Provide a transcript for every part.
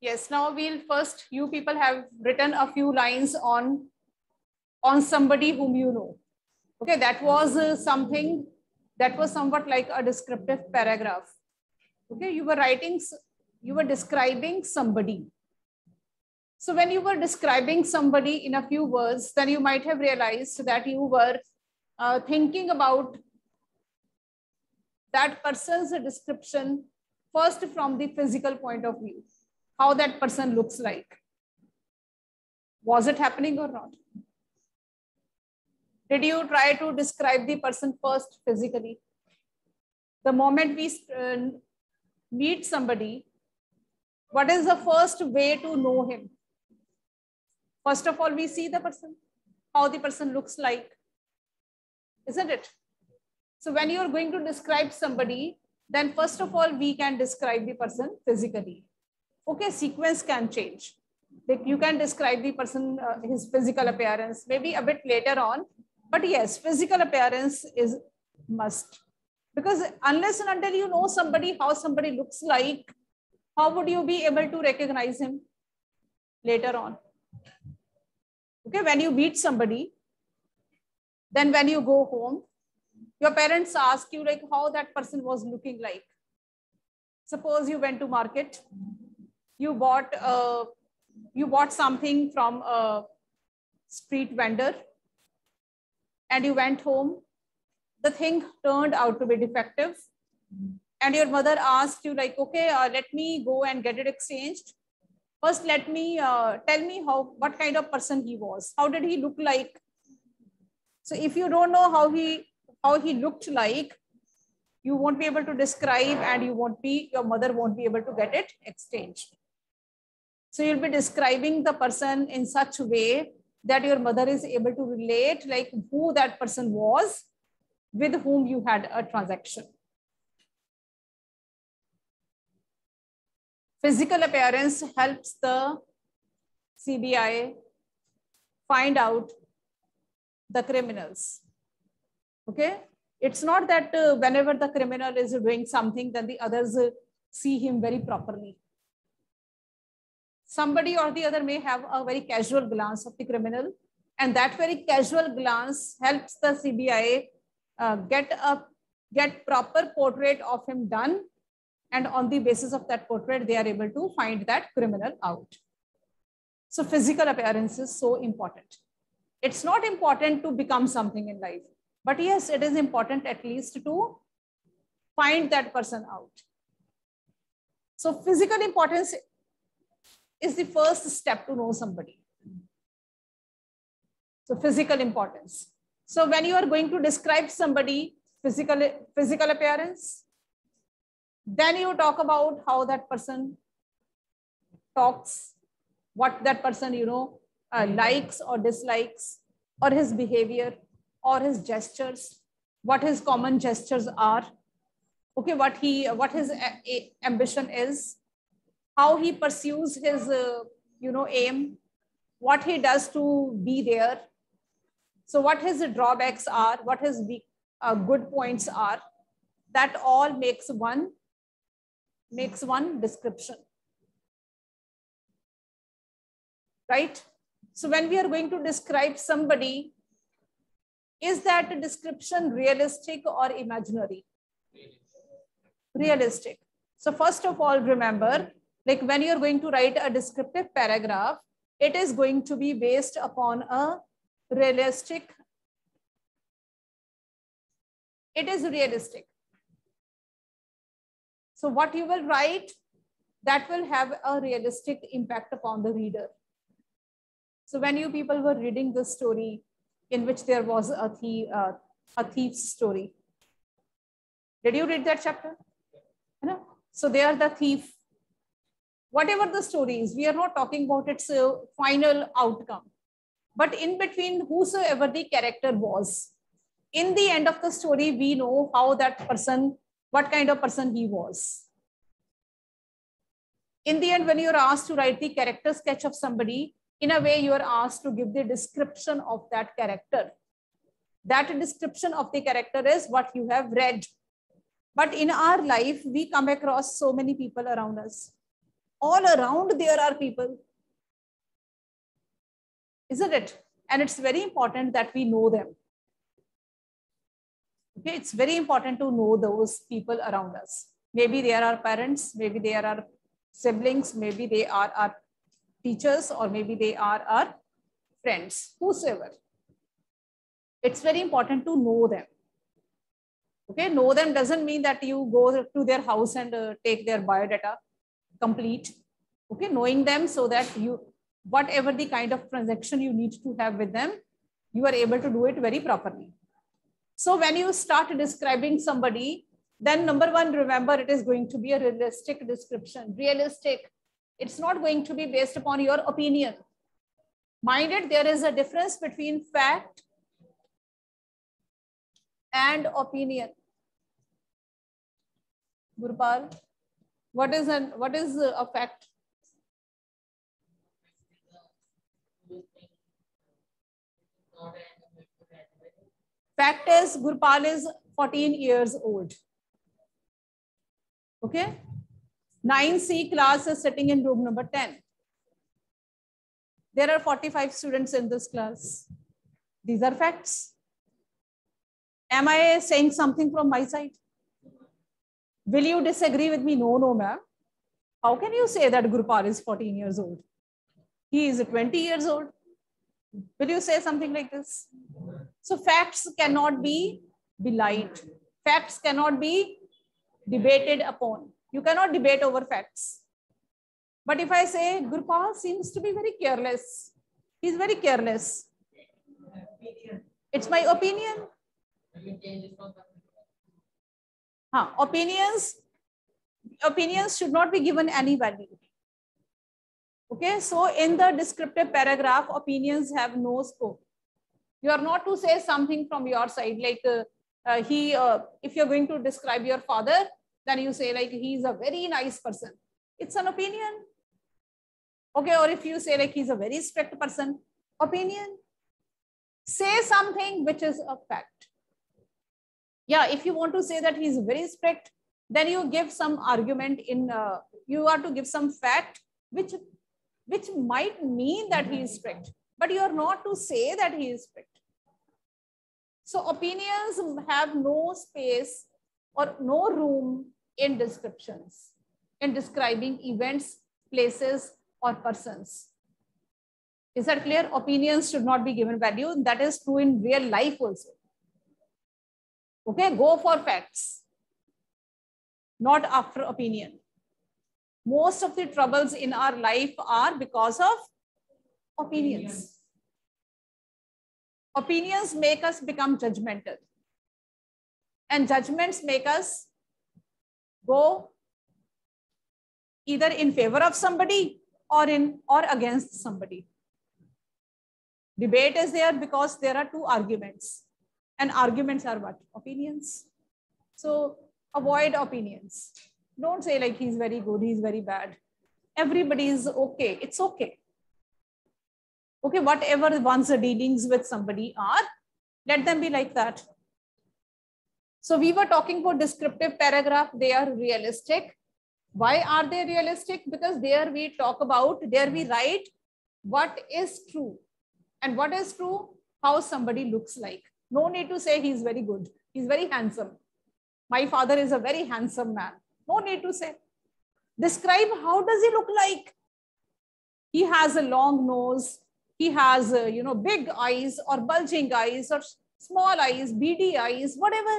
Yes, now we'll first, you people have written a few lines on somebody whom you know. Okay, that was something that was somewhat like a descriptive paragraph. Okay, you were describing somebody. So when you were describing somebody in a few words, then you might have realized that you were thinking about that person's description first from the physical point of view, how that person looks like. Was it happening or not? Did you try to describe the person first physically? The moment we meet somebody, what is the first way to know him? First of all, we see the person, how the person looks like, isn't it? So when you are going to describe somebody, then first of all, we can describe the person physically. Okay, sequence can change. Like you can describe the person, his physical appearance, maybe a bit later on. But yes, physical appearance is must. Because unless and until you know somebody, how somebody looks like, how would you be able to recognize him later on? Okay, when you meet somebody, then when you go home, your parents ask you like how that person was looking like. Suppose you went to market, you bought something from a street vendor, and you went home. The thing turned out to be defective, and your mother asked you like, okay, let me go and get it exchanged. First, let me tell me what kind of person he was. How did he look like? So if you don't know how he looked like, you won't be able to describe, and your mother won't be able to get it exchanged. So you'll be describing the person in such a way that your mother is able to relate like who that person was with whom you had a transaction. Physical appearance helps the CBI find out the criminals. Okay, it's not that whenever the criminal is doing something, then the others see him very properly. Somebody or the other may have a very casual glance of the criminal, and that very casual glance helps the CBI get proper portrait of him done, and on the basis of that portrait, they are able to find that criminal out. So physical appearance is so important. It's not important to become something in life, but yes, it is important at least to find that person out. So physical importance is the first step to know somebody. So physical importance. So when you are going to describe somebody, physical appearance, then you talk about how that person talks, what that person, likes or dislikes, or his behavior, or his gestures, what his common gestures are. Okay, what his ambition is, how he pursues his, aim, what he does to be there. So what his drawbacks are, what his good points are, that all makes one description. Right? So when we are going to describe somebody, is that description realistic or imaginary? Realistic. So first of all, remember, like when you're going to write a descriptive paragraph, it is going to be based upon a realistic. It is realistic. So what you will write, that will have a realistic impact upon the reader. So when you people were reading this story in which there was a thief's story, did you read that chapter? So they are the thief. Whatever the story is, we are not talking about its final outcome, but in between, whosoever the character was, in the end of the story, we know how that person, what kind of person he was. In the end, when you're asked to write the character sketch of somebody, in a way, you are asked to give the description of that character. That description of the character is what you have read. But in our life, we come across so many people around us. All around there are people, isn't it? And it's very important that we know them. Okay, it's very important to know those people around us. Maybe they are our parents, maybe they are our siblings, maybe they are our teachers, or maybe they are our friends, whosoever. It's very important to know them. Okay, know them doesn't mean that you go to their house and take their biodata complete. Okay, knowing them so that you, whatever the kind of transaction you need to have with them, you are able to do it very properly. So when you start describing somebody, then number one, remember it is going to be a realistic description. Realistic. It's not going to be based upon your opinion. Mind it, there is a difference between fact and opinion. Gurpal, what is a fact? Fact is Gurpal is 14 years old. Okay. 9C class is sitting in room number 10. There are 45 students in this class. These are facts. Am I saying something from my side? Will you disagree with me? No, ma'am. How can you say that Gurpal is 14 years old? He is 20 years old. Will you say something like this? So facts cannot be belied. Facts cannot be debated upon. You cannot debate over facts. But if I say Gurpal seems to be very careless, he's very careless. It's my opinion. Opinions should not be given any value. Okay, so in the descriptive paragraph, opinions have no scope. You are not to say something from your side, like if you're going to describe your father, then you say like he's a very nice person. It's an opinion. Okay, or if you say like he's a very strict person, opinion. Say something which is a fact. Yeah, if you want to say that he's very strict, then you give some argument in, you are to give some fact which might mean that he is strict, but you are not to say that he is strict. So opinions have no space or no room in descriptions, in describing events, places, or persons. Is that clear? Opinions should not be given value. That is true in real life also. Okay, go for facts, not after opinion. Most of the troubles in our life are because of opinions. Opinions make us become judgmental, and judgments make us go either in favor of somebody or against somebody. Debate is there because there are two arguments, and arguments are what? Opinions. So avoid opinions. Don't say like he's very good, he's very bad. Everybody is okay. It's okay. Okay, whatever one's dealings with somebody are, let them be like that. So we were talking about descriptive paragraph. They are realistic. Why are they realistic? Because there we talk about, there we write what is true. And what is true? How somebody looks like. No need to say he's very good. He's very handsome. My father is a very handsome man. No need to say. Describe how does he look like. He has a long nose. He has, big eyes or bulging eyes or small eyes, beady eyes, whatever.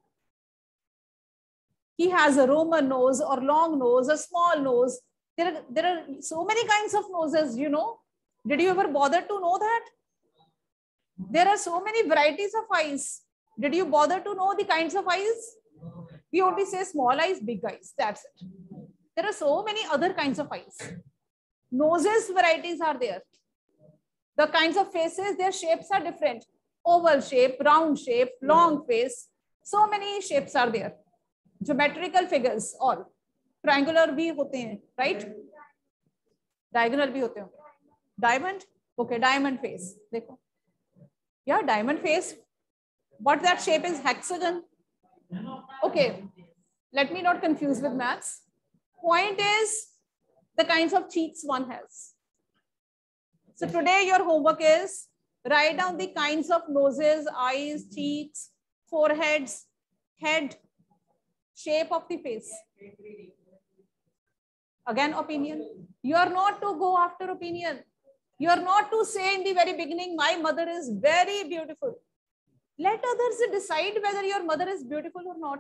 He has a Roman nose or long nose, a small nose. There are so many kinds of noses, you know. Did you ever bother to know that? There are so many varieties of eyes. Did you bother to know the kinds of eyes? We only say small eyes, big eyes. That's it. There are so many other kinds of eyes. Noses varieties are there. The kinds of faces, their shapes are different. Oval shape, round shape, long face. So many shapes are there. Geometrical figures, all. Triangular bhi hote hain, right? Diagonal bhi hote hain. Diamond? Okay, diamond face. Dekho. Yeah, diamond face. What that shape is? Hexagon. Okay, let me not confuse with maths. Point is, the kinds of cheeks one has. So today your homework is write down the kinds of noses, eyes, cheeks, foreheads, head, shape of the face. Again, opinion. You are not to go after opinion. You are not to say in the very beginning, my mother is very beautiful. Let others decide whether your mother is beautiful or not.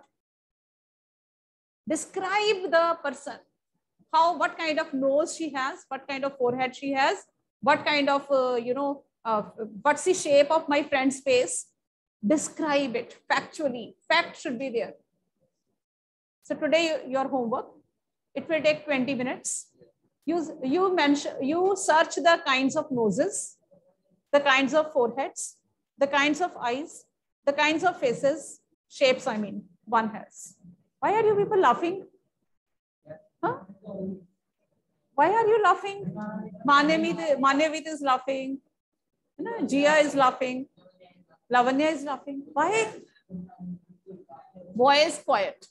Describe the person. What kind of nose she has, what kind of forehead she has, what kind of, what's the shape of my friend's face. Describe it factually. Fact should be there. So today your homework, it will take 20 minutes. You search the kinds of noses, the kinds of foreheads, the kinds of eyes, the kinds of faces, shapes, I mean, one has. Why are you people laughing? Huh? Why are you laughing? Manevit is laughing. Jia is laughing. Lavanya is laughing. Why? Boy is quiet.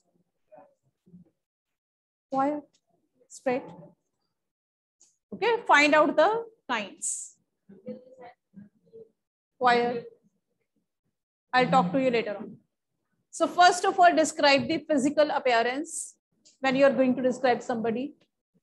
Quiet, straight. Okay, find out the kinds. Quiet. I'll talk to you later on. So first of all, describe the physical appearance when you are going to describe somebody.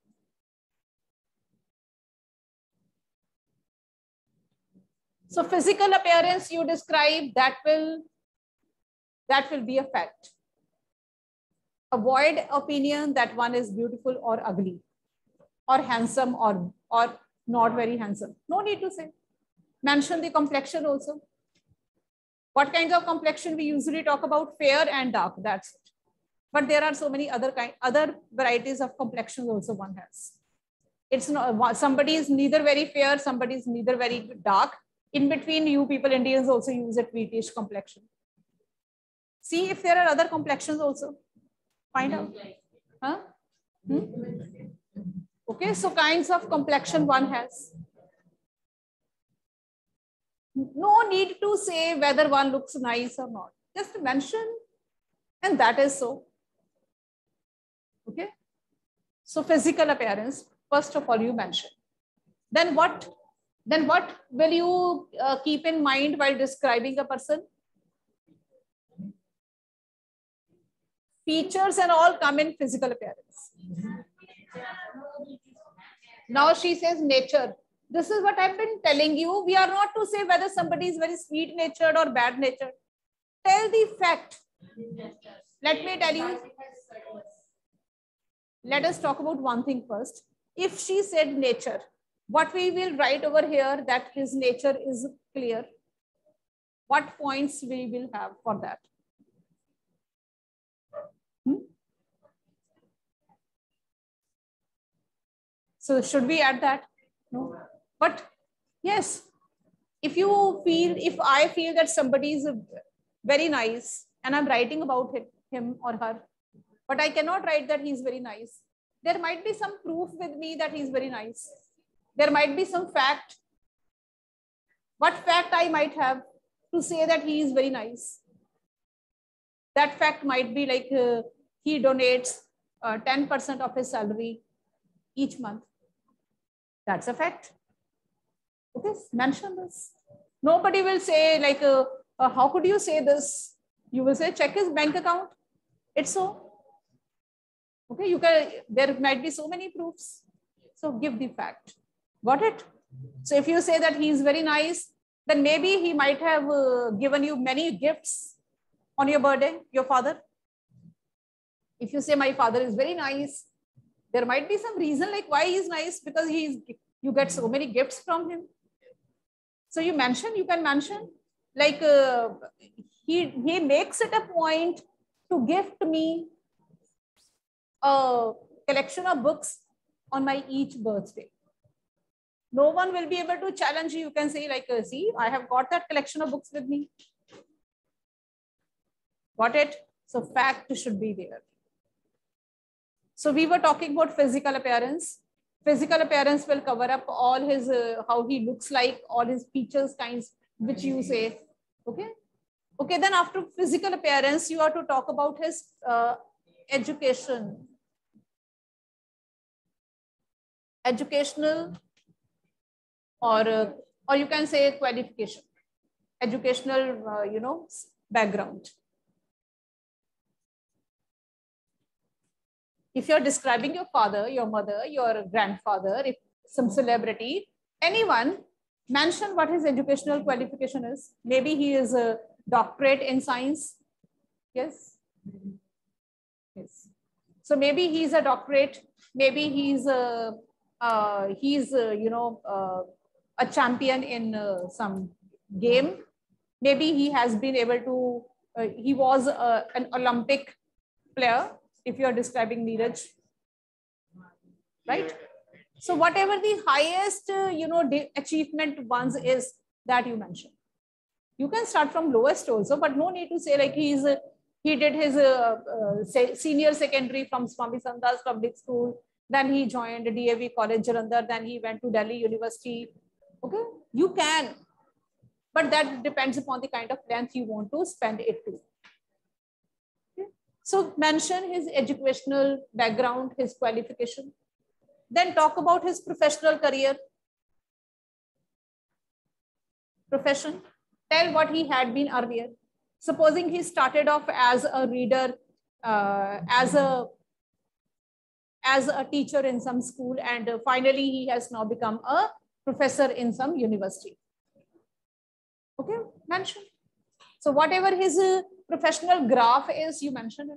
So physical appearance you describe, that will be a fact. Avoid opinion that one is beautiful or ugly or handsome or not very handsome. No need to say. Mention the complexion also. What kinds of complexion we usually talk about? Fair and dark, that's it. But there are so many other varieties of complexions also one has. It's not, somebody is neither very fair, somebody is neither very dark. In between, you people, Indians also use a wheatish complexion. See if there are other complexions also. Find out. Huh? Okay, so kinds of complexion one has. No need to say whether one looks nice or not. Just mention, and that is so. Okay. So physical appearance, first of all, you mention. Then what will you keep in mind while describing a person? Features and all come in physical appearance. Now she says nature. This is what I've been telling you. We are not to say whether somebody is very sweet natured or bad natured. Tell the fact. Let me tell you. Let us talk about one thing first. If she said nature, what we will write over here that his nature is clear. What points we will have for that? So should we add that? No. But yes, if I feel that somebody is very nice and I'm writing about him or her, but I cannot write that he's very nice. There might be some proof with me that he's very nice. There might be some fact. What fact I might have to say that he is very nice? That fact might be like he donates 10% of his salary each month. That's a fact. Okay, mention this. Nobody will say like, how could you say this? You will say, check his bank account. It's so. Okay, there might be so many proofs. So give the fact. Got it? So if you say that he is very nice, then maybe he might have given you many gifts on your birthday, your father. If you say my father is very nice, there might be some reason like why he's nice, because you get so many gifts from him. So you can mention like he makes it a point to gift me a collection of books on my each birthday. No one will be able to challenge you. You can say like, see, I have got that collection of books with me. Got it? So fact should be there. So we were talking about physical appearance. Physical appearance will cover up all his, how he looks like, all his features, kinds, which you say. Okay. Okay. Then after physical appearance, you are to talk about his education. educational, or you can say qualification, educational, background. If you're describing your father, your mother, your grandfather, if some celebrity, anyone, mention what his educational qualification is. Maybe he is a doctorate in science. Yes. Yes. So maybe he's a doctorate. Maybe he's a champion in some game. Maybe he has been able to. He was an Olympic player. If you are describing Neeraj, right? So whatever the highest, achievement ones is that you mentioned. You can start from lowest also, but no need to say like he did his senior secondary from Swami Samdas Public School. Then he joined DAV College Jalandhar. Then he went to Delhi University. Okay, you can, but that depends upon the kind of length you want to spend it to. Okay? So mention his educational background, his qualification. Then talk about his professional career, profession. Tell what he had been earlier. Supposing he started off as a reader, as a teacher in some school, and finally he has now become a professor in some university. Okay, mention. So whatever his professional graph is, you mention it.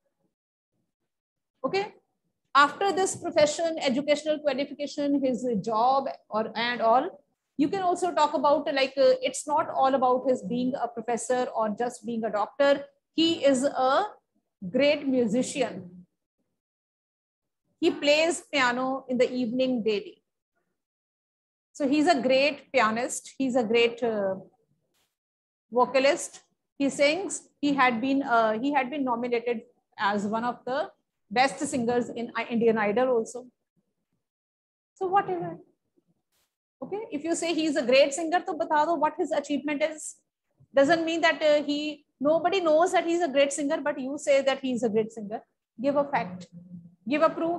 Okay. After this profession, educational qualification, his job and all, you can also talk about like it's not all about his being a professor or just being a doctor. He is a great musician. He plays piano in the evening daily. So he's a great pianist. He's a great vocalist. He sings. He had been nominated as one of the best singers in Indian Idol also. So whatever. Okay, if you say he's a great singer, to bata do what his achievement is. Doesn't mean that nobody knows that he's a great singer, but you say that he's a great singer. Give a fact, give a proof.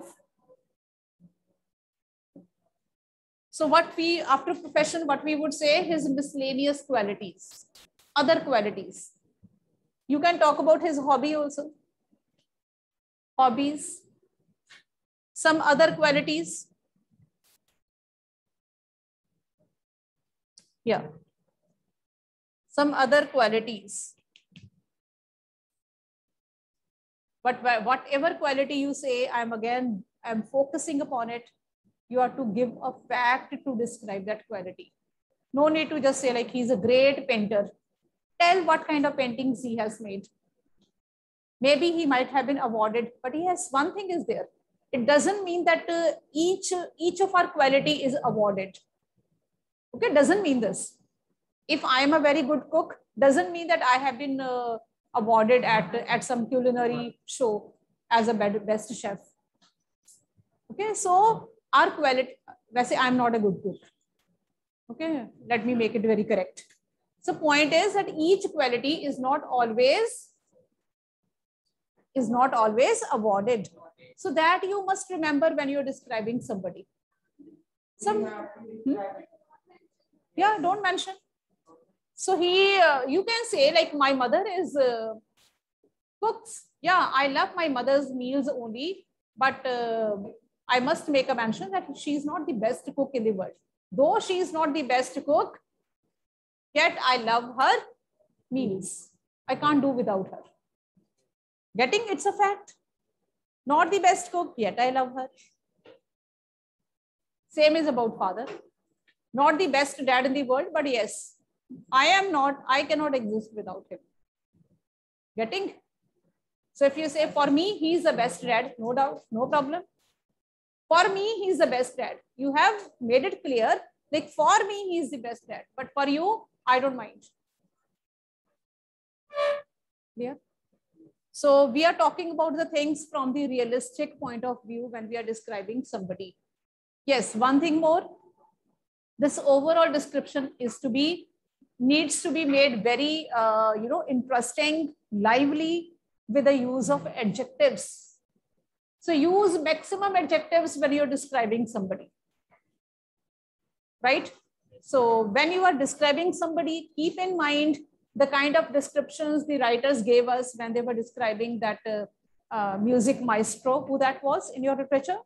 So after profession, what we would say, his miscellaneous qualities, other qualities. You can talk about his hobby also. Hobbies, some other qualities. Yeah, some other qualities. But whatever quality you say, I'm focusing upon it. You have to give a fact to describe that quality. No need to just say like he's a great painter. Tell what kind of paintings he has made. Maybe he might have been awarded, but yes, one thing is there. It doesn't mean that each of our quality is awarded. Okay, doesn't mean this. If I am a very good cook, doesn't mean that I have been awarded at some culinary show as a best chef. Okay, so our quality, let's say I'm not a good cook. Okay, let me make it very correct. So point is that each quality is not always awarded. So that you must remember when you're describing somebody. Yeah, don't mention. So you can say like my mother is cooks. Yeah, I love my mother's meals only, but I must make a mention that she's not the best cook in the world. Though she is not the best cook, yet I love her meals. I can't do without her. Getting, it's a fact. Not the best cook, yet I love her. Same is about father. Not the best dad in the world, but yes, I cannot exist without him. Getting? So if you say, for me, he's the best dad, no doubt, no problem. For me, he's the best dad. You have made it clear, like for me, he's the best dad. But for you, I don't mind. Yeah. So we are talking about the things from the realistic point of view when we are describing somebody. Yes, one thing more. This overall description needs to be made very, interesting, lively with the use of adjectives. So use maximum adjectives when you're describing somebody. right? So when you are describing somebody, keep in mind the kind of descriptions the writers gave us when they were describing that music maestro, who that was in your literature?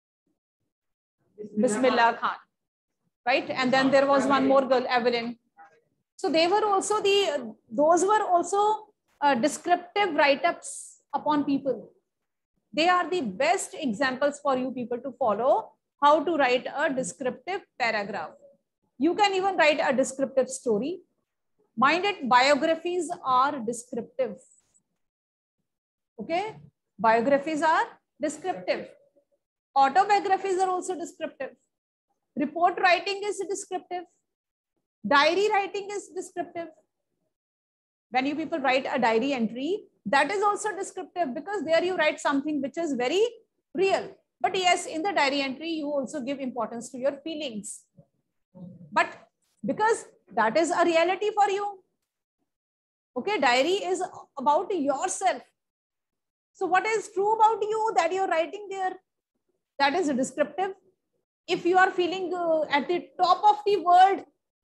Bismillah Khan, right? And then there was one more girl, Evelyn. So they were also those were also descriptive write-ups upon people. They are the best examples for you people to follow how to write a descriptive paragraph. You can even write a descriptive story. Mind it, biographies are descriptive. Okay, biographies are descriptive. Autobiographies are also descriptive. Report writing is descriptive. Diary writing is descriptive. When you people write a diary entry, that is also descriptive, because there you write something which is very real. But yes, in the diary entry, you also give importance to your feelings. But because that is a reality for you. Okay, diary is about yourself. So what is true about you that you're writing there? That is descriptive. If you are feeling at the top of the world,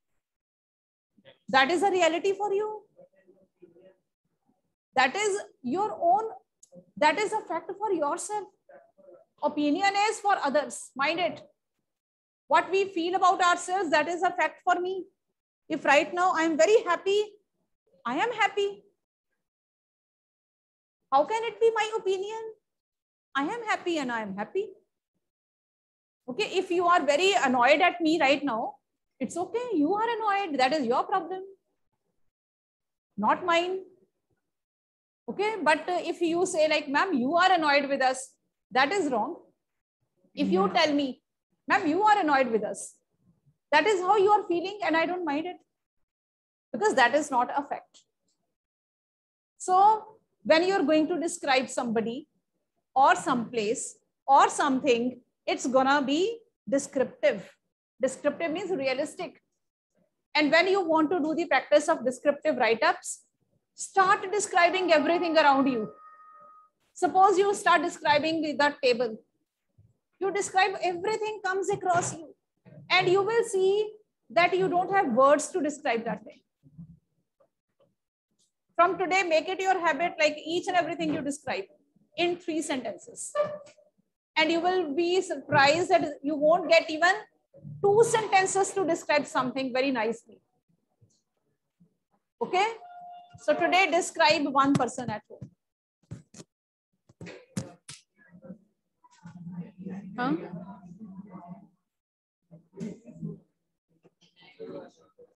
that is a reality for you. That is your own, that is a fact for yourself. Opinion is for others. Mind it. What we feel about ourselves, that is a fact for me. If right now I am very happy, I am happy. How can it be my opinion? I am happy and I am happy. Okay, if you are very annoyed at me right now, it's okay. You are annoyed. That is your problem, not mine. Okay, but if you say like, ma'am, you are annoyed with us, that is wrong. If you tell me, ma'am, you are annoyed with us, that is how you are feeling and I don't mind it, because that is not a fact. So when you're going to describe somebody or some place or something, it's gonna be descriptive. Descriptive means realistic. And when you want to do the practice of descriptive write-ups, start describing everything around you. Suppose you start describing the table. You describe everything comes across you, and you will see that you don't have words to describe that thing. From today, make it your habit, like each and everything you describe in 3 sentences. And you will be surprised that you won't get even 2 sentences to describe something very nicely. Okay? So today, describe one person at home. Huh?